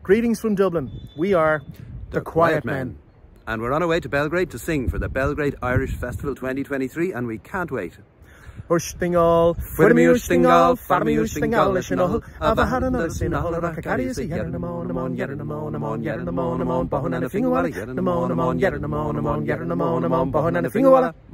Greetings from Dublin. We are The Quiet Men. And we're on our way to Belgrade to sing for the Belgrade Irish Festival 2023, and we can't wait. Ushtingal, Fudami Ushtingal, Farmi Ushtingal, Lishinol, Avahana, Sinahol, Rakakarius, Yeranamon, Yeranamon, Bohan and a Fingerwalla, Yeranamon, Yeranamon, Yeranamon, Bohan and a Fingerwalla.